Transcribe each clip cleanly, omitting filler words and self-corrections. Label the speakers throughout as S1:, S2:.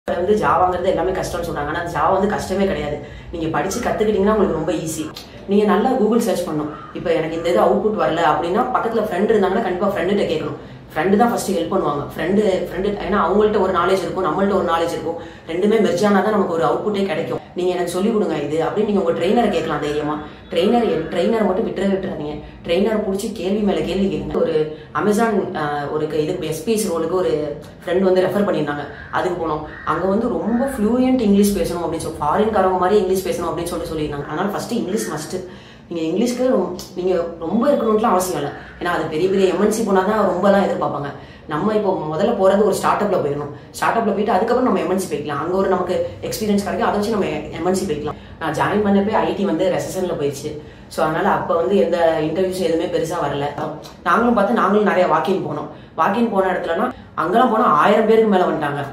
S1: வந்து ஜாவாங்கிறது எல்லாமே கஷ்டம்னு சொல்றாங்க. ஆனா ஜாவா வந்து கஷ்டமே கிடையாது. நீங்க படிச்சு கத்துக்கிட்டீங்கன்னா உங்களுக்கு ரொம்ப ஈஸி. நீங்க நல்லா கூகுள் சர்ச் பண்ணணும். இப்போ எனக்கு இந்த இது அவுட்புட் வரல அப்படின்னா பக்கத்துல ஃப்ரெண்ட் இருந்தாங்கன்னா கண்டிப்பா ஃப்ரெண்டுகிட்ட கேட்கணும். ஃப்ரெண்டு தான் ஃபர்ஸ்ட் ஹெல்ப் பண்ணுவாங்க. ஃப்ரெண்டு ஏன்னா அவங்கள்ட்ட ஒரு நாலேஜ் இருக்கும், நம்மள்ட்ட ஒரு நாலேஜ் இருக்கும். ரெண்டுமே மெர்ஜ் ஆனா தான் நமக்கு ஒரு அவுட்புட்டே கிடைக்கும். நீங்க எனக்கு சொல்லிக் கொடுங்க இது அப்படின்னு நீங்க உங்க ட்ரெயினரை கேட்கலாம் தைரியமா. ட்ரெயினரை மட்டும் விட்டுறாதீங்க. ட்ரெயினரை பிடிச்சி கேள்வி மேல கேள்வி கேளுங்க. ஒரு அமேசான் ஒரு இதுக்கு எஸ்பிஎஸ் ரோலுக்கு ஒரு ஃப்ரெண்ட் வந்து ரெஃபர் பண்ணியிருந்தாங்க. அதுக்கு போனோம். அங்க வந்து ரொம்ப ஃப்ளூயன்ட் இங்கிலீஷ் பேசணும் அப்படின்னு சொல்லி ஃபாரின்காரங்க மாதிரி இங்கிலீஷ் பேசணும் அப்படின்னு சொல்லியிருந்தாங்க. அதனால ஃபர்ஸ்ட் இங்கிலீஷ் மஸ்ட். நீங்க இங்கிலீஷ்க்கு நீங்க ரொம்ப இருக்கணும்லாம் அவசியம் இல்லை. ஏன்னா அது பெரிய பெரிய எம்என்சி போனாதான் ரொம்பலாம் எதிர்பார்ப்பாங்க. நம்ம இப்போ முதல்ல போறது ஒரு ஸ்டார்ட் அப்ல போயிடணும். ஸ்டார்ட் அப்ல போயிட்டு அதுக்கப்புறம் நம்ம எம்என்சி போய்க்கலாம். அங்க ஒரு நமக்கு எக்ஸ்பீரியன்ஸ் கிடைக்கும். அதை வச்சு நம்ம எம்என்சி போய்க்கலாம். நான் ஜாயின் பண்ணப்போ ஐடி வந்து ரெசஷன்ல போயிடுச்சு. ஸோ அதனால அப்போ வந்து எந்த இன்டர்வியூஸ் எதுவுமே பெருசா வரல. நாங்களும் நிறைய வாக்கிங் போனோம். வாக்கிங் போன இடத்துலனா அங்கெல்லாம் போனா 1000 பேருக்கு மேல வந்துட்டாங்க.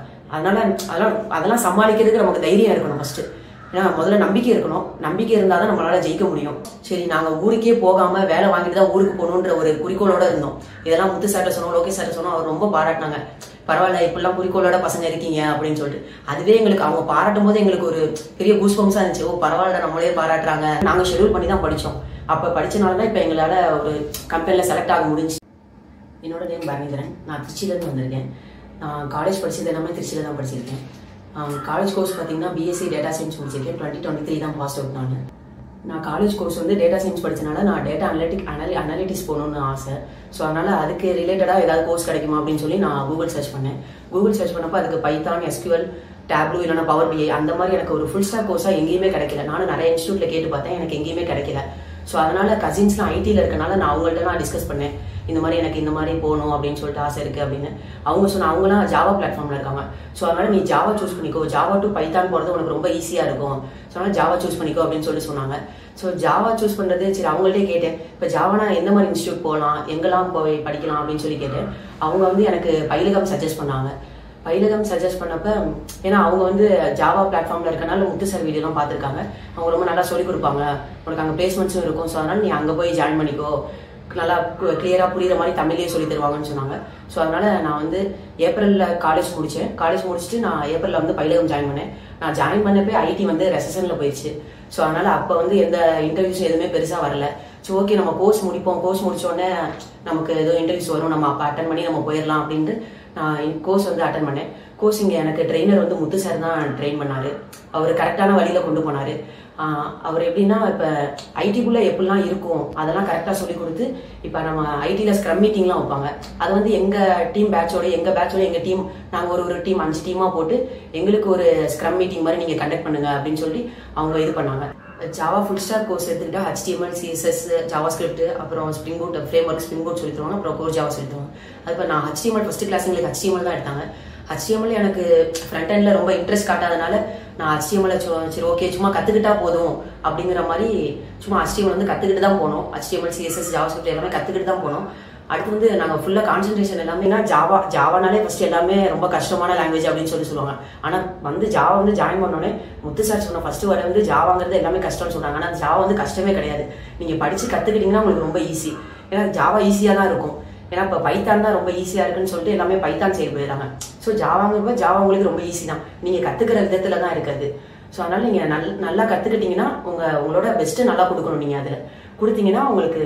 S1: அதெல்லாம் சமாளிக்கிறதுக்கு நமக்கு தைரியம் இருக்கணும் ஃபர்ஸ்ட். ஏன்னா முதல்ல நம்பிக்கை இருக்கணும். நம்பிக்கை இருந்தால் தான் நம்மளால ஜெயிக்க முடியும். சரி, நாங்கள் ஊருக்கே போகாம வேலை வாங்கிட்டு தான் ஊருக்கு போகணுன்ற ஒரு குறிக்கோளோட இருந்தோம். இதெல்லாம் முத்து சார்ட்ட சொன்னோம், லோகேஷ் சார்ட்ட சொன்னோம். அவர் ரொம்ப பாராட்டினாங்க. பரவாயில்ல, இப்படிலாம் குறிக்கோளோட பசங்க இருக்கீங்க அப்படின்னு சொல்லிட்டு. அதுவே எங்களுக்கு அவங்க பாராட்டும் போது எங்களுக்கு ஒரு பெரிய கூஸ்பம்ஸா இருந்துச்சு. ஓ பரவாயில்ல, நம்மளே பாராட்டுறாங்க. நாங்கள் ஷெடியூல் பண்ணி தான் படித்தோம். அப்போ படிச்சனால தான் இப்போ எங்களால் ஒரு கம்பெனியில் செலக்ட் ஆக முடிஞ்சு. என்னோட நேம் பரணிதரன். நான் திருச்சியிலேருந்து வந்திருக்கேன். நான் காலேஜ் படிச்சது எல்லாமே திருச்சியில தான் படிச்சிருக்கேன். காலேஜ் கோர்ஸ் பார்த்தீங்கன்னா பிஎஸ்சி டேட்டா சயின்ஸ் முடிச்சிருக்கேன். 2023 தான் பாஸ் அவுட். நான் காலேஜ் கோர்ஸ் வந்து டேட்டா சயின்ஸ் படிச்சனால நான் டேட்டா அனலிட்டிக்ஸ் போகணும்னு ஆசை. ஸோ அதனால அதுக்கு ரிலேட்டடாக ஏதாவது கோர்ஸ் கிடைக்குமா அப்படின்னு சொல்லி நான் கூகுள் சர்ச் பண்ணேன். கூகுள் சர்ச் பண்ணப்போ அதுக்கு பைத்தான், எஸ்கியூஎல், டேப்லூ இல்லைனா பவர் பிஐ அந்த மாதிரி எனக்கு ஒரு ஃபுல் ஸ்டாக் கோர்ஸாக எங்கேயுமே கிடைக்கல. நானும் நிறைய இன்ஸ்டியூட்ல கேட்டு பார்த்தேன், எனக்கு எங்கேயுமே கிடைக்கல. ஸோ அதனால கசின்ஸ்லாம் ஐடியில் இருக்கனால நான் அவங்கள்ட்ட டிஸ்கஸ் பண்ணேன். இந்த மாதிரி எனக்கு இந்த மாதிரி போகணும் அப்படின்னு சொல்லிட்டு ஆசை இருக்கு அப்படின்னு. அவங்களாம் ஜாவா பிளாட்ஃபார்ம்ல இருக்காங்க. ஸோ அதனால நீ ஜாவா சூஸ் பண்ணிக்கோ, ஜாவா டு பைத்தான் போகிறது உனக்கு ரொம்ப ஈஸியா இருக்கும். ஸோ அதனால ஜாவா சூஸ் பண்ணிக்கோ அப்படின்னு சொல்லி சொன்னாங்க. ஸோ ஜாவா சூஸ் பண்றது சரி, அவங்கள்ட்டே கேட்டேன். இப்போ ஜாவானா எந்த மாதிரி இன்ஸ்டியூட் போகலாம், எங்கெல்லாம் போய் படிக்கலாம் அப்படின்னு சொல்லி கேட்டேன். அவங்க வந்து எனக்கு பைலகம் சஜஸ்ட் பண்ணாங்க. பைலகம் சஜஸ்ட் பண்ணப்ப ஏன்னா அவங்க வந்து ஜாவா பிளாட்ஃபார்ம்ல இருக்கனால முத்து சார் வீடியோலாம் பார்த்துருக்காங்க. அவங்க ரொம்ப நல்லா சொல்லிக் கொடுப்பாங்க. உனக்கு அங்கே பிளேஸ்மெண்ட்ஸும் இருக்கும். ஸோ அதனால நீ அங்கே போய் ஜாயின் பண்ணிக்கோ, நல்லா கிளியரா புரியுற மாதிரி தமிழ்லேயே சொல்லி தருவாங்கன்னு சொன்னாங்க. ஸோ அதனால நான் வந்து ஏப்ரல்ல காலேஜ் முடிச்சேன். காலேஜ் முடிச்சுட்டு நான் ஏப்ரல்ல வந்து பைலகம் ஜாயின் பண்ணேன். நான் ஜாயின் பண்ணப்போ ஐடி வந்து ரெசஷன்ல போயிடுச்சு. ஸோ அதனால அப்போ வந்து எந்த இன்டர்வியூஸ் எதுவுமே பெருசா வரல. ஸோ ஓகே, நம்ம கோர்ஸ் முடிப்போம். கோர்ஸ் முடிச்சோடனே நமக்கு ஏதோ இன்டர்வியூஸ் வரும், நம்ம அப்போ அட்டன் பண்ணி நம்ம போயிடலாம் அப்படின்ட்டு நான் கோர்ஸ் வந்து அட்டன் பண்ணேன். கோர்ஸ் இங்கே எனக்கு ட்ரெயினர் வந்து முத்து சார் தான் ட்ரெயின் பண்ணாரு. அவர் கரெக்டான வழியில கொண்டு போனாரு. அவர் எப்படின்னா இப்போ ஐடிக்குள்ள எப்படிலாம் இருக்கும் அதெல்லாம் கரெக்டாக சொல்லி கொடுத்து, இப்போ நம்ம ஐடியில் ஸ்க்ரம் மீட்டிங்லாம் வைப்பாங்க. அது வந்து எங்கள் பேட்சோட எங்கள் டீம் நாங்கள் ஒரு டீம் 5 டீமாக போட்டு எங்களுக்கு ஒரு ஸ்க்ரம் மீட்டிங் மாதிரி நீங்கள் கண்டக்ட் பண்ணுங்க அப்படின்னு சொல்லி அவங்க இது பண்ணாங்க. ஜாவா ஃபுல் ஸ்டாக் கோர்ஸ் எடுத்துக்கிட்டா HTML, CSS, ஜாவா ஸ்கிரிப்ட், அப்புறம் Spring Boot framework Spring Boot சொல்லி தருவாங்க. அப்புறம் கோர் ஜாவா சொல்லி தருவாங்க. அது இப்போ நான் HTML ஃபர்ஸ்ட் கிளாஸ் எங்களுக்கு HTML தான் எடுத்தாங்க. HTML எனக்கு ஃப்ரண்ட் எண்ட்ல ரொம்ப இன்ட்ரெஸ்ட் காட்டாதனால நான் HTML சரி ஓகே சும்மா கத்துக்கிட்டா போதும் அப்படிங்கிற மாதிரி சும்மா HTML வந்து கத்துக்கிட்டு தான் போனோம். HTML, CSS, ஜாவா ஸ்கிரிப்ட் எல்லாமே கத்துக்கிட்டு தான் போனோம். அடுத்து வந்து நாங்கள் ஃபுல்லாக கான்சென்ட்ரேஷன் எல்லாமே ஜாவானாலே ஃபர்ஸ்ட் எல்லாமே ரொம்ப கஷ்டமான லாங்குவேஜ் அப்படின்னு சொல்லுவாங்க. ஆனால் வந்து ஜாவா வந்து ஜாயின் பண்ணோடனே முத்து சார் சொன்ன ஃபர்ஸ்ட் வர வந்து ஜாவாங்கிறது எல்லாமே கஷ்டம்னு சொல்றாங்க. ஆனால் ஜாவா வந்து கஷ்டமே கிடையாது. நீங்கள் படிச்சு கத்துக்கிட்டீங்கன்னா உங்களுக்கு ரொம்ப ஈஸி. ஏன்னா ஜாவா ஈஸியாக தான் இருக்கும். ஏன்னா இப்போ பைத்தான் தான் ரொம்ப ஈஸியா இருக்குன்னு சொல்லிட்டு எல்லாமே பைத்தான் சைடு போயிடுறாங்க. ஸோ ஜாவாங்கிறப்ப ஜாவா உங்களுக்கு ரொம்ப ஈஸி தான். நீங்கள் கத்துக்கிற விதத்துல தான் இருக்காது. ஸோ அதனால நீங்கள் நல்லா கத்துக்கிட்டீங்கன்னா உங்களோட பெஸ்ட்டு நல்லா கொடுக்கணும். நீங்கள் அதில் கொடுத்தீங்கன்னா உங்களுக்கு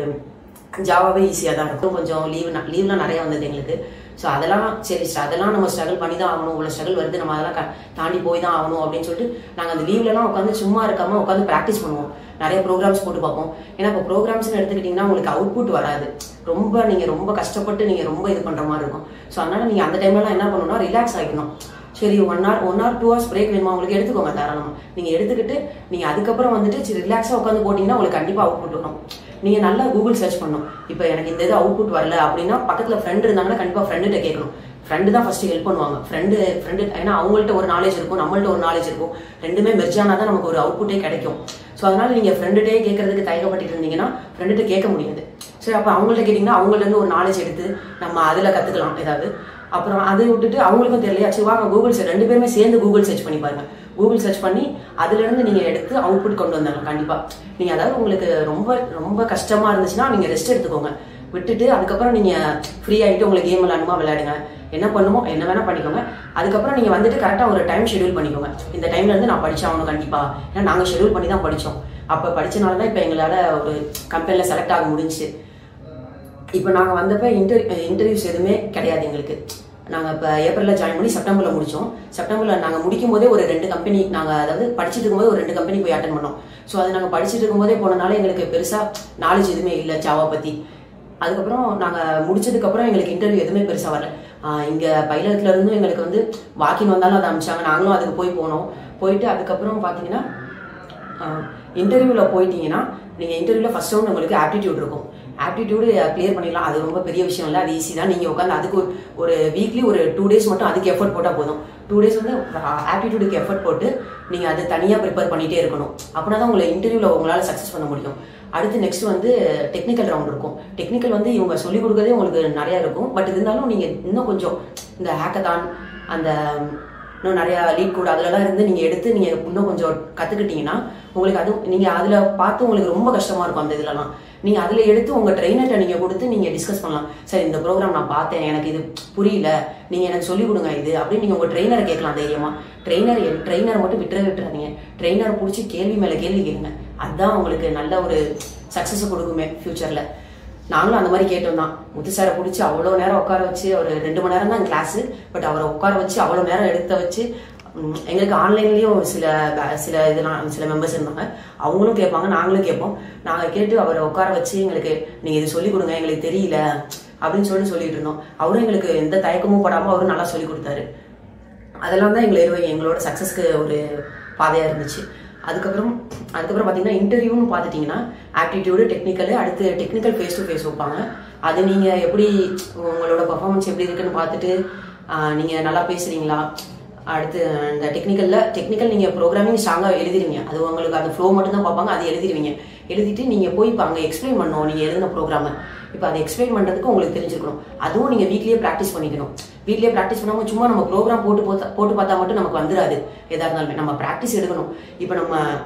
S1: ஜாவாவே ஈஸியாக தான் இருக்கும். கொஞ்சம் லீவ்லாம் நிறைய வந்தது எங்களுக்கு. ஸோ அதெல்லாம் சரி, அதெல்லாம் நம்ம ஸ்ட்ரகிள் பண்ணி தான் ஆகணும். இவ்வளோ ஸ்ட்ரகிள் வருது, நம்ம அதெல்லாம் தாண்டி போய் தான் ஆகணும் அப்படின்னு சொல்லிட்டு நாங்கள் அந்த லீவ்லலாம் உட்காந்து சும்மா இருக்காம உட்காந்து ப்ராக்டிஸ் பண்ணுவோம். நிறைய ப்ரோக்ராம்ஸ் போட்டு பார்ப்போம். ஏன்னா இப்போ ப்ரோக்ராம்ஸ்னு எடுத்துக்கிட்டிங்கன்னா உங்களுக்கு அவுட்புட் வராது. நீங்கள் ரொம்ப கஷ்டப்பட்டு நீங்கள் ரொம்ப இது பண்ணுற மாதிரி இருக்கும். ஸோ அதனால நீங்கள் அந்த டைம்லலாம் என்ன பண்ணணும்னா ரிலாக்ஸ் ஆகிக்கணும். சரி 1 hour 2 hours பிரேக் வேணுமா உங்களுக்கு எடுத்துக்கோங்க தாராளமா. நீங்கள் எடுத்துக்கிட்டு நீங்கள் அதுக்கப்புறம் வந்துட்டு சரி ரிலாக்ஸாக உட்காந்து போட்டிங்கன்னா உங்களுக்கு கண்டிப்பாக அவுட்புட் வரும். நீங்கள் நல்லா கூகுள் சர்ச் பண்ணணும். இப்போ எனக்கு இந்த இது அவுட்புட் வரல அப்படின்னா பக்கத்தில் ஃப்ரெண்ட் இருந்தாங்கன்னா கண்டிப்பாக ஃப்ரெண்டுகிட்ட கேட்கணும். ஃப்ரெண்டு தான் ஃபர்ஸ்ட் ஹெல்ப் பண்ணுவாங்க. ஃப்ரெண்டு ஏன்னா அவங்கள்ட்ட ஒரு நாலேஜ் இருக்கும், நம்மள்ட்ட ஒரு நாலேஜ் இருக்கும். ரெண்டுமே மெர்ஜ் ஆனா தான் நமக்கு ஒரு அவுட்புட்டே கிடைக்கும். ஸோ அதனால நீங்கள் ஃப்ரெண்டுகிட்டே கேட்கறதுக்கு தயக்கப்பட்டு இருந்தீங்கன்னா ஃப்ரெண்டுகிட்ட கேட்க முடியாது. சரி, அப்போ அவங்கள்ட்ட கேட்டிங்கன்னா அவங்கள்ட்ட ஒரு நாலேஜ் எடுத்து நம்ம அதில் கற்றுக்கலாம் ஏதாவது. அப்புறம் அதை விட்டுட்டு அவங்களுக்கும் தெரியலையா, சரி வாங்க கூகுள் சர்ச் 2 பேருமே சேர்ந்து கூகுள் சர்ச் பண்ணி பாருங்க. கூகுள் சர்ச் பண்ணி அதுல இருந்து நீங்க எடுத்து அவுட்புட் கொண்டு வந்தாங்க. கண்டிப்பா நீங்க அதாவது உங்களுக்கு ரொம்ப ரொம்ப கஷ்டமா இருந்துச்சுன்னா நீங்க ரெஸ்ட் எடுத்துக்கோங்க. விட்டுட்டு அதுக்கப்புறம் நீங்க ஃப்ரீ ஆகிட்டு உங்களுக்கு கேம் விளையாடுமா விளையாடுங்க. என்ன பண்ணுமோ என்ன வேணா பண்ணிக்கோங்க. அதுக்கப்புறம் நீங்க வந்துட்டு கரெக்டா ஒரு டைம் ஷெட்யூல் பண்ணிக்கோங்க. இந்த டைம்ல இருந்து நான் படிச்சாகணும் கண்டிப்பா. ஏன்னா நாங்க ஷெட்யூல் பண்ணி தான் படிச்சோம். அப்ப படிச்சனால தான் இப்ப எங்களால ஒரு கம்பெனில செலக்ட் ஆக முடிஞ்சுச்சு. இப்போ நாங்கள் வந்தப்போ இன்டர்வியூஸ் எதுவுமே கிடையாது எங்களுக்கு. நாங்கள் இப்போ ஏப்ரலில் ஜாயின் பண்ணி செப்டம்பரில் முடித்தோம். செப்டம்பரில் நாங்கள் முடிக்கும் போதே ஒரு 2 கம்பெனி நாங்கள் அதாவது படிச்சுட்டு இருக்கும்போது ஒரு 2 கம்பெனி போய் அட்டன் பண்ணோம். ஸோ அது நாங்கள் படிச்சுட்டு இருக்கும்போதே போனனால எங்களுக்கு பெருசாக நாலேஜ் எதுவுமே இல்லை ஜாவா பற்றி. அதுக்கப்புறம் நாங்கள் முடிச்சதுக்கப்புறம் எங்களுக்கு இன்டர்வியூ எதுவுமே பெருசாக வரல. இங்கே பைலட்லேருந்து எங்களுக்கு வந்து வாக்கின் வந்தாலும் அதை அனுப்பிச்சாங்க. நாங்களும் அதுக்கு போனோம். போயிட்டு அதுக்கப்புறம் பார்த்தீங்கன்னா இன்டர்வியூவில் போயிட்டீங்கன்னா நீங்கள் இன்டர்வியூவில் ஃபர்ஸ்ட் ரவுண்ட் உங்களுக்கு ஆப்டிடியூட் இருக்கும். ஆப்டிடியூடு கிளியர் பண்ணிடலாம். அது ரொம்ப பெரிய விஷயம் இல்லை, அது ஈஸி தான். நீங்கள் உட்காந்து அதுக்கு ஒரு வீக்லி ஒரு 2 days மட்டும் அதுக்கு எஃபர்ட் போட்டால் போதும். 2 days வந்து ஆப்டிடியூடுக்கு எஃபர்ட் போட்டு நீங்கள் அது தனியாக ப்ரிப்பேர் பண்ணிகிட்டே இருக்கணும். அப்படின்னா தான் உங்களை இன்டர்வியூவில் உங்களால் சக்ஸஸ் பண்ண முடியும். அடுத்து நெக்ஸ்ட் வந்து டெக்னிக்கல் ரவுண்ட் இருக்கும். டெக்னிக்கல் வந்து இவங்க சொல்லிக் கொடுக்கறதே உங்களுக்கு நிறையா இருக்கும். பட் இருந்தாலும் நீங்கள் இன்னும் கொஞ்சம் இந்த ஹேக்கத்தான் அந்த இன்னும் நிறையா லீட் கோட் அதிலலாம் இருந்து நீங்கள் எடுத்து நீங்கள் இன்னும் கொஞ்சம் கற்றுக்கிட்டீங்கன்னா உங்களுக்கு அது நீங்கள் அதில் பார்த்து உங்களுக்கு ரொம்ப கஷ்டமாக இருக்கும். அந்த இதுலலாம் நீங்கள் அதில் எடுத்து உங்கள் ட்ரெயினர்கிட்ட நீங்கள் கொடுத்து நீங்கள் டிஸ்கஸ் பண்ணலாம். சார் இந்த ப்ரோக்ராம் நான் பார்த்தேன், எனக்கு இது புரியல, நீங்கள் எனக்கு சொல்லிக் கொடுங்க இது அப்படின்னு நீங்கள் உங்கள் ட்ரெயினரை கேட்கலாம் தைரியமாக. ட்ரெயினரை மட்டும் விட்டுறாதீங்க. ட்ரெயினரை பிடிச்சி கேள்வி மேலே கேள்வி கேளுங்க. அதுதான் உங்களுக்கு நல்ல ஒரு சக்ஸஸை கொடுக்குமே ஃபியூச்சரில். நாங்களும் அந்த மாதிரி கேட்டோம் தான். முத்து சாரை பிடிச்சி அவ்வளோ நேரம் உட்கார வச்சு, ஒரு 2 மணி நேரம் தான் கிளாஸு, பட் அவரை உட்கார வச்சு அவ்வளோ நேரம் எடுத்த வச்சு எங்களுக்கு ஆன்லைன்லேயும் சில இதெல்லாம் சில மெம்பர்ஸ் இருந்தாங்க. அவங்களும் கேட்பாங்க, நாங்களும் கேட்போம். நாங்கள் கேட்டு அவரை உட்கார வச்சு எங்களுக்கு நீங்கள் இது சொல்லிக் கொடுங்க, எங்களுக்கு தெரியல அப்படின்னு சொல்லிட்டு இருந்தோம். அவரும் எங்களுக்கு எந்த தயக்கமும் படாமல் அவரும் நல்லா சொல்லி கொடுத்தாரு. அதெல்லாம் தான் எங்களோட சக்ஸஸ்க்கு ஒரு பாதையாக இருந்துச்சு. அதுக்கப்புறம் பார்த்தீங்கன்னா இன்டர்வியூன்னு பார்த்துட்டிங்கன்னா ஆப்டிடியூடு டெக்னிக்கலு, அடுத்து டெக்னிக்கல் ஃபேஸ் டு ஃபேஸ் வைப்பாங்க. அது நீங்கள் எப்படி உங்களோட பர்ஃபார்மன்ஸ் எப்படி இருக்குன்னு பார்த்துட்டு நீங்கள் நல்லா பேசுகிறீங்களா. அடுத்து இந்த டெக்னிக்கல் நீங்கள் ப்ரோக்ராமிங் ஸ்ட்ராங்காக எழுதிடுவீங்க. அது உங்களுக்கு அந்த ஃப்ளோ மட்டும் தான் பார்ப்பாங்க. அது எழுதிட்டு நீங்கள் போய் இப்போ அங்கே எக்ஸ்பிளைன் பண்ணணும் நீங்கள் எழுதின ப்ரோக்ராமை. இப்போ அதை எக்ஸ்பிளைன் பண்ணுறதுக்கு உங்களுக்கு தெரிஞ்சிருக்கணும். அதுவும் நீங்கள் வீட்லேயே ப்ராக்டிஸ் பண்ணிக்கணும். வீட்லேயே ப்ராக்டிஸ் பண்ணாமல் சும்மா நம்ம ப்ரோக்ராம் போட்டு பார்த்தா மட்டும் நமக்கு வந்துடாது. எதாக இருந்தாலுமே நம்ம ப்ராக்டிஸ் எடுக்கணும். இப்போ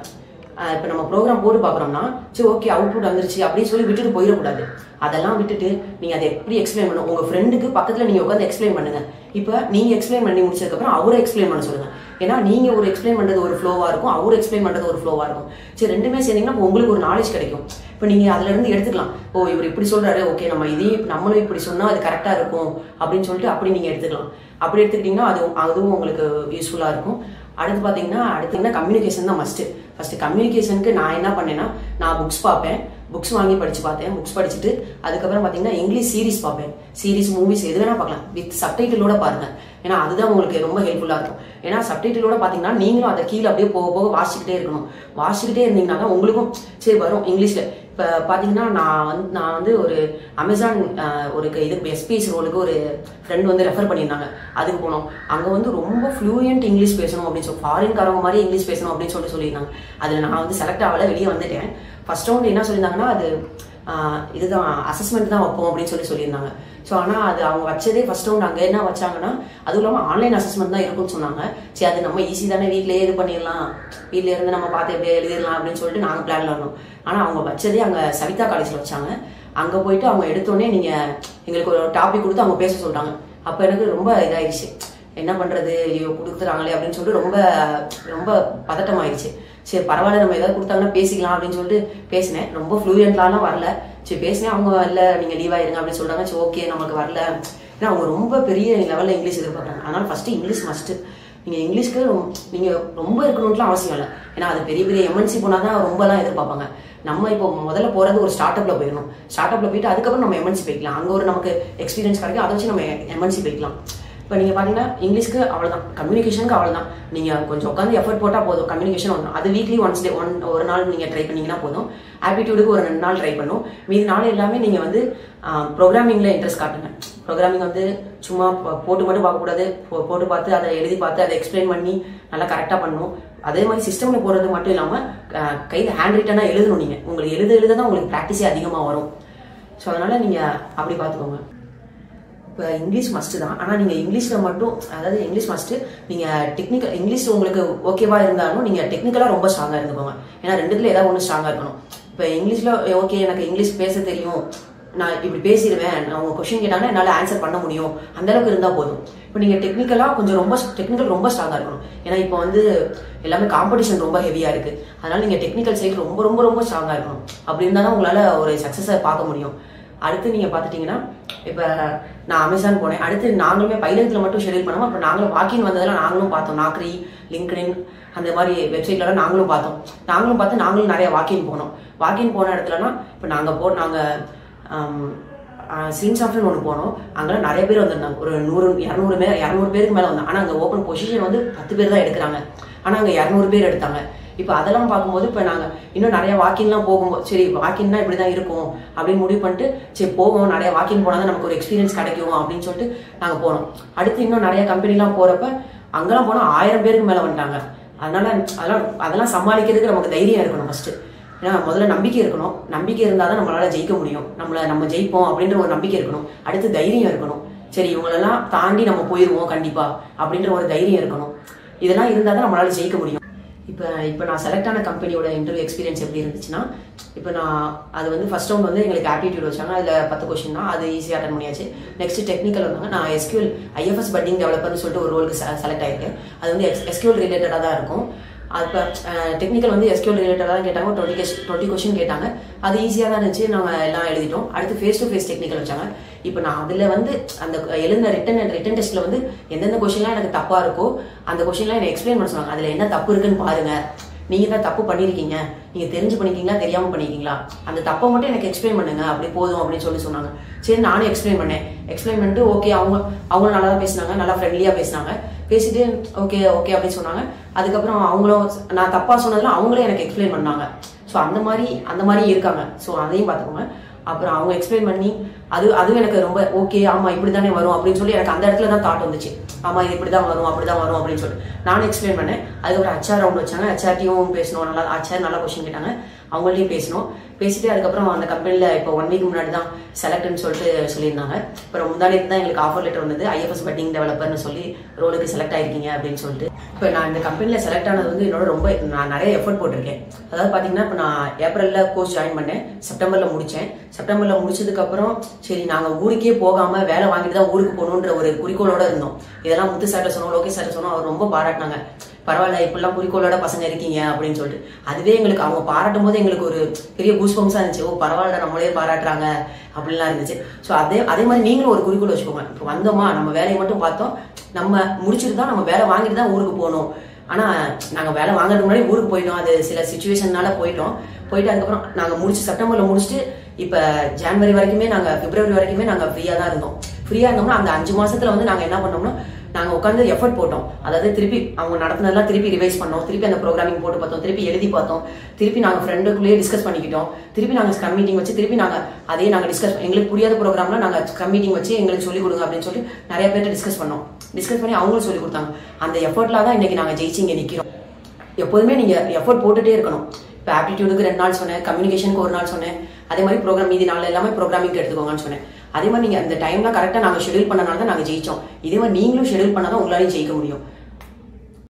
S1: நம்ம ப்ரோக்ராம் போட்டு பார்க்குறோம்னா சரி ஓகே அவுட்புட் வந்துருச்சு அப்படின்னு சொல்லி விட்டுட்டு போயிடக்கூடாது. அதெல்லாம் விட்டுட்டு நீங்கள் அதை எப்படி எக்ஸ்பிளைன் பண்ணணும், உங்கள் ஃப்ரெண்டுக்கு பக்கத்தில் நீங்கள் உட்காந்து எக்ஸ்பிளைன் பண்ணுங்கள். இப்போ நீங்கள் எக்ஸ்பிளைன் பண்ணி முடிச்சதுக்கப்புறம் அவரை எக்ஸ்பிளைன் பண்ண சொல்லுங்கள். ஏன்னா நீங்கள் ஒரு எக்ஸ்பிளைன் பண்ணுறது ஒரு ஃப்ளோவாக இருக்கும், அவர் எக்ஸ்பிளைன் பண்ணுறது ஒரு ஃப்ளோவாக இருக்கும். சரி ரெண்டுமே சேர்ந்தீங்கன்னா உங்களுக்கு ஒரு நாலேஜ் கிடைக்கும். இப்போ நீங்கள் அதுலேருந்து எடுத்துக்கலாம். ஓ இவர் இப்படி சொல்கிறாரு, ஓகே நம்மளும் இப்படி சொன்னால் அது கரெக்டாக இருக்கும் அப்படின்னு சொல்லிட்டு அப்படி நீங்கள் எடுத்துக்கலாம். அப்படி எடுத்துக்கிட்டிங்கன்னா அதுவும் உங்களுக்கு யூஸ்ஃபுல்லாக இருக்கும். அடுத்து பார்த்தீங்கன்னா கம்யூனிகேஷன் தான் மஸ்ட்டு. ஃபஸ்ட்டு கம்யூனிகேஷனுக்கு நான் என்ன பண்ணேன்னா நான் புக்ஸ் பார்ப்பேன், புக்ஸ் வாங்கி படித்து பார்த்தேன். புக்ஸ் படிச்சுட்டு அதுக்கப்புறம் பார்த்தீங்கன்னா இங்கிலீஷ் சீரிஸ் பார்ப்பேன். சீரிஸ் மூவிஸ் எது வேணால் பார்க்கலாம், வித் சப்டைட்டிலோட பாருங்கள். ஏன்னா அதுதான் உங்களுக்கு ரொம்ப ஹெல்ப்ஃபுல்லாக இருக்கும். ஏன்னா சப்டைட்டிலோட பார்த்தீங்கன்னா நீங்களும் அதை கீழே அப்படியே போக போக வாசிச்சுக்கிட்டே இருக்கணும். வாசிச்சுக்கிட்டே இருந்தீங்கன்னா தான் உங்களுக்கும் சரி வரும் இங்கிலீஷில். இப்போ பார்த்தீங்கன்னா நான் வந்து ஒரு அமேசான் ஒரு எஸ்பிஎஸ் ரோலுக்கு ஒரு ஃப்ரெண்ட் வந்து ரெஃபர் பண்ணியிருந்தாங்க. அதுக்கு போனோம். அங்கே வந்து ரொம்ப ஃப்ளூயன்ட் இங்கிலீஷ் பேசணும் அப்படின்னு சொல்லி ஃபாரின்காரங்க மாதிரி இங்கிலீஷ் பேசணும் அப்படின்னு சொல்லியிருந்தாங்க. அதில் நான் வந்து செலக்ட் ஆகலை, வெளியே வந்துட்டேன். ஃபர்ஸ்ட் ரவுண்ட் என்ன சொல்லியிருந்தாங்கன்னா அது இதுதான் அசஸ்மெண்ட் தான் வைப்போம் அப்படின்னு சொல்லியிருந்தாங்க. ஸோ ஆனால் அது அவங்க வச்சதே ஃபர்ஸ்ட் ரவுண்ட் அங்கே என்ன வச்சாங்கன்னா அதுவும் இல்லாமல் ஆன்லைன் அசஸ்மெண்ட் தான் இருக்கும்னு சொன்னாங்க. சரி அது நம்ம ஈஸி தானே, வீட்டிலேயே இது பண்ணிடலாம், வீட்டிலே இருந்து நம்ம பார்த்து எப்படியே எழுதிடலாம் அப்படின்னு சொல்லிட்டு நாங்கள் பிளான்ல இருந்தோம். ஆனால் அவங்க வச்சதே அங்கே சவிதா காலேஜில் வச்சாங்க. அங்கே போயிட்டு அவங்க எடுத்தோடனே நீங்கள் எங்களுக்கு ஒரு டாபிக் கொடுத்து அவங்க பேச சொல்கிறாங்க. அப்போ எனக்கு ரொம்ப இதாகிடுச்சு, என்ன பண்ணுறது, ஐயோ கொடுத்துறாங்களே அப்படின்னு சொல்லிட்டு ரொம்ப ரொம்ப பதட்டமாயிடுச்சு. சரி பரவாயில்ல நம்ம ஏதாவது கொடுத்தாங்கன்னா பேசிக்கலாம் அப்படின்னு சொல்லிட்டு பேசினேன். ரொம்ப ஃப்ளூயன்ட்லாம் வரல. சரி பேசினேன். அவங்க இல்லை நீங்கள் லீவ் ஆயிருங்க அப்படின்னு சொல்கிறாங்க. சரி ஓகே நமக்கு வரல. ஏன்னா அவங்க ரொம்ப பெரிய லெவலில் இங்கிலீஷ் எதிர்பார்க்குறாங்க. அதனால் ஃபஸ்ட்டு இங்கிலீஷ் மஸ்ட்டு. நீங்கள் இங்கிலீஷ்க்கு நீங்கள் ரொம்ப இருக்கணும்லாம் அவசியம் இல்லை. ஏன்னா அது பெரிய பெரிய எம்என்சி போனால் தான் ரொம்பலாம் எதிர்பார்ப்பாங்க. நம்ம இப்போ முதல்ல போகிறது ஒரு ஸ்டார்ட் அப்பில் போயிடணும். ஸ்டார்ட் அப்பில் போயிட்டு அதுக்கப்புறம் நம்ம எம்என்சி போய்க்கலாம். அங்கே ஒரு நமக்கு எக்ஸ்பீரியன்ஸ் கிடைக்கும், அதை வச்சு நம்ம எம்என்சி போய்க்கலாம். இப்போ நீங்கள் பார்த்தீங்கன்னா இங்கிலீஷ்க்கு அவ்வளோதான், கம்யூனிகேஷனுக்கு அவ்வளோதான். நீங்கள் கொஞ்சம் உட்காந்து எஃபர்ட் போட்டால் போதும், கம்யூனிகேஷன் வந்துடும். அது வீக்லி ஒன்ஸ் டே ஒரு நாள் நீங்கள் ட்ரை பண்ணிங்கன்னா போதும். ஆப்டிடியூடுக்கு ஒரு 2 நாள் ட்ரை பண்ணும். மீதி நாள் எல்லாமே நீங்கள் வந்து ப்ரோக்ராமிங்கில் இன்ட்ரெஸ்ட் காட்டுங்க. ப்ரோக்ராமிங் வந்து சும்மா போட்டு மட்டும் பார்க்கக்கூடாது. போட்டு பார்த்து அதை எழுதி பார்த்து அதை எக்ஸ்பிளைன் பண்ணி நல்லா கரெக்டாக பண்ணணும். அதே மாதிரி சிஸ்டமில் போகிறது மட்டும் இல்லாமல் கையில் ஹேண்ட் ரிட்டனாக எழுதணும். நீங்கள் உங்களுக்கு எழுத தான் உங்களுக்கு ப்ராக்டிஸே அதிகமாக வரும். ஸோ அதனால் நீங்கள் அப்படி பார்த்துக்கோங்க. இப்போ இங்கிலீஷ் மஸ்ட்டு தான். ஆனால் நீங்கள் இங்கிலீஷில் மட்டும், அதாவது இங்கிலீஷ் மஸ்ட்டு, நீங்கள் இங்கிலீஷ் உங்களுக்கு ஓகேவா இருந்தாலும் நீங்கள் டெக்னிக்கலாக ரொம்ப ஸ்ட்ராங்காக இருந்துக்கோங்க. ஏன்னா ரெண்டுத்துல ஏதாவது ஒன்று ஸ்ட்ராங்காக இருக்கணும். இப்போ இங்கிலீஷில் ஓகே எனக்கு இங்கிலீஷ் பேச தெரியும், நான் இப்படி பேசிடுவேன், அவங்க கொஸ்டின் கேட்டாங்கன்னா என்னால் ஆன்சர் பண்ண முடியும், அந்த அளவுக்கு இருந்தால் போதும். இப்போ நீங்கள் டெக்னிக்கலாக கொஞ்சம் டெக்னிக்கல் ரொம்ப ஸ்ட்ராங்காக இருக்கணும். ஏன்னா இப்போ வந்து எல்லாமே காம்படிஷன் ரொம்ப ஹெவியாக இருக்குது. அதனால் நீங்கள் டெக்னிக்கல் சைடு ரொம்ப ரொம்ப ரொம்ப ஸ்ட்ராங்காக இருக்கணும். அப்படி இருந்தால் தான் உங்களால் ஒரு சக்ஸஸை பார்க்க முடியும். அடுத்து நீங்கள் பார்த்துட்டிங்கன்னா இப்போ நான் அமேசான் போனேன். அடுத்து நாங்களுமே பைலத்தில் மட்டும் ஷெடியூல் பண்ணோம். அப்புறம் நாங்களும் வாக்கின் வந்ததெல்லாம் நாங்களும் பார்த்தோம். நாக்ரி, லிங்க்டின் அந்த மாதிரி வெப்சைட்லாம் நாங்களும் பார்த்தோம். நாங்களும் நிறைய வாக்கின் போனோம். வாக்கின் போன இடத்துலனா இப்போ நாங்கள் ஸ்லிம் சாஃப்ட்னு ஒன்று போனோம். அங்கெல்லாம் நிறைய பேர் வந்திருந்தாங்க. ஒரு 200 பேருக்கு மேலே வந்தாங்க. ஆனால் அங்கே ஓப்பன் பொசிஷன் வந்து 10 பேர் தான் எடுக்கிறாங்க. ஆனால் அங்கே 200 பேர் எடுத்தாங்க. இப்போ அதெல்லாம் பார்க்கும்போது இப்போ நாங்கள் இன்னும் நிறைய வாக்கின்லாம் போகும்போது சரி வாக்கின்னா இப்படி தான் இருக்கும் அப்படின்னு முடிவு பண்ணிட்டு சரி போவோம், நிறைய வாக்கின் போனால் தான் நமக்கு ஒரு எக்ஸ்பீரியன்ஸ் கிடைக்கும் அப்படின்னு சொல்லிட்டு நாங்கள் போனோம். அடுத்து இன்னும் நிறைய கம்பெனிலாம் போகிறப்ப அங்கெல்லாம் போனால் 1000 பேருக்கு மேலே வந்துட்டாங்க. அதெல்லாம் சமாளிக்கிறதுக்கு நமக்கு தைரியம் இருக்கணும் ஃபர்ஸ்ட். ஏன்னா முதல்ல நம்பிக்கை இருக்கணும். நம்பிக்கை இருந்தால் தான் நம்மளால ஜெயிக்க முடியும். நம்ம ஜெயிப்போம் அப்படின்ற ஒரு நம்பிக்கை இருக்கணும். அடுத்து தைரியம் இருக்கணும். சரி இவங்களெல்லாம் தாண்டி நம்ம போயிடுவோம் கண்டிப்பா அப்படின்ற ஒரு தைரியம் இருக்கணும். இதெல்லாம் இருந்தால் தான் நம்மளால ஜெயிக்க முடியும். இப்போ நான் செலக்ட் ஆன கம்பெனியோட இன்டர்வியூ எக்ஸ்பீரியன்ஸ் எப்படி இருந்துச்சுன்னா, இப்போ நான் அது வந்து ஃபர்ஸ்ட் ரவுண்ட் வந்து எங்களுக்கு ஆப்டிடியூட் வச்சாங்க. அதில் 10 கொஸ்டின் தான், அது ஈஸியாக அட்டன் பண்ணியாச்சு. நெக்ஸ்ட் டெக்னிக்கல் வந்தாங்க. நான் SQL IFS பட்டிங் டெவலப்பர்னு சொல்லிட்டு ஒரு ரோலுக்கு செலக்ட் ஆகிருக்கேன். அது வந்து SQL ரிலேட்டடாக தான் இருக்கும். இப்போ டெக்னிக்கல் வந்து SQL ரிலேட்டடாக தான் கேட்டாங்க. 20 கொஸ்டின் கேட்டாங்க. அது ஈஸியாக தான் இருந்துச்சு. நாங்கள் எல்லாம் எழுதிட்டோம். அடுத்து ஃபேஸ் டு ஃபேஸ் டெக்னிக்கல் வச்சாங்க. இப்போ நான் அதில் வந்து அந்த எழுதின ரிட்டன் டெஸ்ட்டில் வந்து எந்தெந்த கொஸ்டின்லாம் எனக்கு தப்பாக இருக்கோ அந்த கொஸ்டின்லாம் எனக்கு எக்ஸ்பிளைன் பண்ண சொன்னாங்க. அதில் என்ன தப்பு இருக்குன்னு பாருங்க, நீங்கள் தான் தப்பு பண்ணியிருக்கீங்க, நீங்கள் தெரிஞ்சு பண்ணிக்கிங்களா தெரியாமல் பண்ணிக்கிங்களா, அந்த தப்பை மட்டும் எனக்கு எக்ஸ்பிளைன் பண்ணுங்க, அப்படி போதும் அப்படின்னு சொன்னாங்க. சரி நானும் எக்ஸ்பிளைன் பண்ணிட்டு ஓகே அவங்களும் நல்லா தான் பேசினாங்க, நல்லா ஃப்ரெண்ட்லியாக பேசினாங்க. பேசிட்டு ஓகே அப்படின்னு சொன்னாங்க. அதுக்கப்புறம் அவங்களும் நான் தப்பாக சொன்னதில் அவங்களே எனக்கு எக்ஸ்பிளைன் பண்ணாங்க. ஸோ அந்த மாதிரி இருக்காங்க. ஸோ அதையும் பார்த்துக்கோங்க. அப்புறம் அவங்க எக்ஸ்பிளைன் பண்ணி அதுவும் எனக்கு ரொம்ப ஓகே, ஆமா இப்படி தானே வரும் அப்படின்னு சொல்லி எனக்கு அந்த இடத்துல தான் தாட் வந்துச்சு. ஆமா இது இப்படி தான் வரும் அப்படிதான் வரும் அப்படின்னு சொல்லிட்டு நானும் எக்ஸ்பிளைன் பண்ணேன். அதுக்கப்புறம் HR ரவுண்ட் வச்சாங்க. HRட்டையும் பேசணும். நல்லா கொஸ்டின் கேட்டாங்க. அவங்கள்ட்டையும் பேசிட்டு அதுக்கப்புறம் அந்த கம்பெனியில் இப்போ 1 வீக் முன்னாடி தான் செலக்ட்னு சொல்லிட்டு சொல்லியிருந்தாங்க. அப்புறம் முந்தானேத்து தான் எங்களுக்கு ஆஃபர் லெட்டர் வந்தது. IFS பட்டிங் டெவலப்பர்னு சொல்லி ரோலுக்கு செலக்ட் ஆயிருக்கீங்க அப்படின்னு சொல்லிட்டு. இப்போ நான் இந்த கம்பெனியில் செலக்ட் ஆனது வந்து என்னோட நான் நிறைய எஃபர்ட் போட்டிருக்கேன். அதாவது பார்த்தீங்கன்னா இப்போ நான் ஏப்ரலில் கோர்ஸ் ஜாயின் பண்ணேன், செப்டம்பரில் முடித்தேன். செப்டம்பரில் முடிச்சதுக்கப்புறம் சரி நாங்கள் ஊருக்கே போகாமல் வேலை வாங்கிட்டு தான் ஊருக்கு போகணுன்ற ஒரு குறிக்கோளோட இருந்தோம். இதெல்லாம் முத்து சார்ட்ட சொன்னோம், லோகேஷ் சார்ட்ட சொன்னோம். அவர் ரொம்ப பாராட்டினாங்க. பரவாயில்ல இப்படிலாம் குறிக்கோளோட பசங்க இருக்கீங்க அப்படின்னு சொல்லிட்டு. அதுவே எங்களுக்கு அவங்க பாராட்டும் போது எங்களுக்கு ஒரு பெரிய கூஸ்பம்ஸா இருந்துச்சு. ஓ பரவாயில்ல நம்மளே பாராட்டுறாங்க அப்படின்லாம் இருந்துச்சு. ஸோ அதே மாதிரி நீங்களும் ஒரு குறிக்கோள் வச்சுக்கோங்க. இப்போ வந்தோமா நம்ம வேலையை மட்டும் பார்த்தோம், நம்ம முடிச்சுட்டு தான் நம்ம வேலை வாங்கிட்டு தான் ஊருக்கு போகணும். ஆனால் நாங்கள் வேலை வாங்குறதுக்கு முன்னாடி ஊருக்கு போயிட்டோம். அது சில சுச்சுவேஷன்னால போயிட்டு அதுக்கப்புறம் நாங்கள் செப்டம்பரில் முடிச்சுட்டு இப்போ ஜனவரி வரைக்குமே பிப்ரவரி வரைக்குமே நாங்கள் ஃப்ரீயாக தான் இருந்தோம். ஃப்ரீயாக இருந்தோம்னா அந்த 5 மாசத்துல வந்து நாங்கள் என்ன பண்ணோம்னா நாங்கள் உட்காந்து எஃபர்ட் போட்டோம். அதாவது திருப்பி அவங்க நடத்தினதெல்லாம் திருப்பி ரிவைஸ் பண்ணோம், திருப்பி அந்த ப்ரோக்ராமிங் போட்டு பார்த்தோம், திருப்பி எழுதி பார்த்தோம், திருப்பி நாங்கள் ஃப்ரெண்டுக்குள்ளேயே டிஸ்கஸ் பண்ணிக்கிட்டோம், திருப்பி நாங்கள் ஸ்க்ரம் மீட்டிங் வச்சு திருப்பி நாங்கள் டிஸ்கஸ் எங்களுக்கு புரியாத ப்ரோக்ராம்லாம் நாங்கள் ஸ்க்ரம் மீட்டிங் வச்சு எங்களுக்கு சொல்லிக் கொடுங்க அப்படின்னு சொல்லி நிறைய பேர்ட்ட டிஸ்கஸ் பண்ணி அவங்களும் சொல்லிக் கொடுத்தாங்க. அந்த எஃபர்ட்ல தான் இன்னைக்கு நாங்கள் ஜெயிச்சு இங்கே நிற்கிறோம். எப்போதுமே நீங்கள் எஃபர்ட் போட்டுட்டே இருக்கணும். இப்போ ஆப்டிடியூடுக்கு 2 நாள் சொன்னேன், கம்யூனிகேஷனுக்கு 1 நாள் சொன்னேன், அதே மாதிரி ப்ரோக்ராம் மீதி நாள் எல்லாமே ப்ரோக்ராமிங்க்கு எடுத்துக்கோங்கன்னு சொன்னேன். அதே மாதிரி நீங்கள் அந்த டைம்லாம் கரெக்டாக நாங்கள் ஷெடியூல் பண்ணனால தான் நாங்கள் ஜெயிச்சோம். இதே மாதிரி நீங்களும் ஷெடியூல் பண்ணாதான் உங்களாலையும் ஜெயிக்க முடியும்.